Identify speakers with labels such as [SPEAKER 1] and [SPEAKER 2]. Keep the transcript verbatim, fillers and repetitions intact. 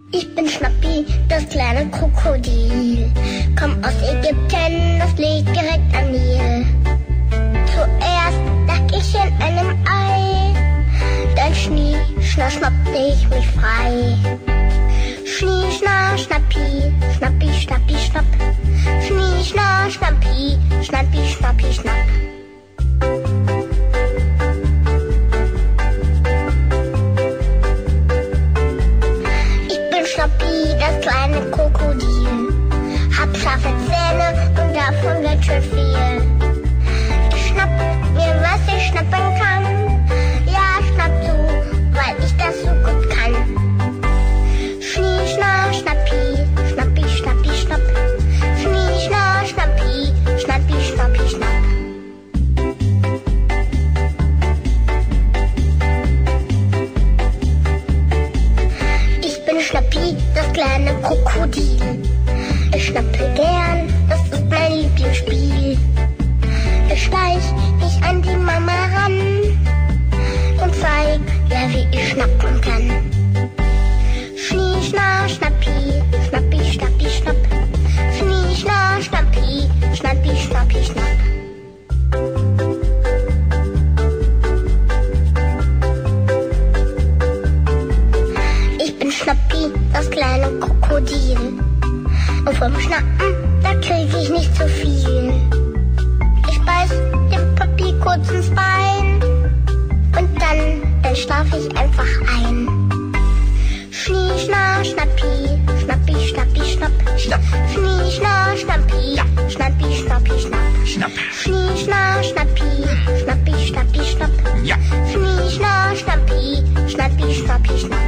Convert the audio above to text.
[SPEAKER 1] Ich bin Schnappi, das kleine Krokodil. Komm aus Ägypten, das liegt direkt am Nil. Zuerst lag ich in einem Ei, dann schnie, schna, schnappte ich mich frei. Schnie, schna, schnappi, schnappi, schnappi, schnapp. Schnie, schna, schnappi, schnappi, schnappi, schnapp. Schnappi, das kleine Krokodil. Hab scharfe Zähne und davon wird schon viel. Ich schnapp mir, was ich schnappen kann. Ja, schnapp zu, weil ich das so gut kann. Schnie, schna, schnappi, schnappi, schnappi, schnapp. Schnie, schna, schnappi, schnappi, schnappi, schnapp. Schnappi, das kleine Krokodil. Ich schnappe gern, das ist mein Lieblingsspiel. Ich schleich mich an die Mama ran und zeig, ja, wie ich schnappen kann. Schnie, schna, schnappi, schnappi, schnappi, schnapp. Schnie, schna, schnappi, schnappi, schnappi, schnapp. Schnappi, das kleine Krokodil. Und vom Schnappen, da krieg ich nicht so viel. Ich beiß dem Papi kurz ins Bein und dann, dann schlaf ich einfach ein. Schnie, schna, schnappi, schnappi, schnappi, schnapp. Schnapp. Schnie, schna, schnappi, ja. Schnappi, schnappi, schnapp.
[SPEAKER 2] Schnapp.
[SPEAKER 1] Schnie, schna, schnappi, schnappi, schnappi, schnapp.
[SPEAKER 2] Ja.
[SPEAKER 1] Schnie, schna, schnappi, schnappi, schnappi, schnapp.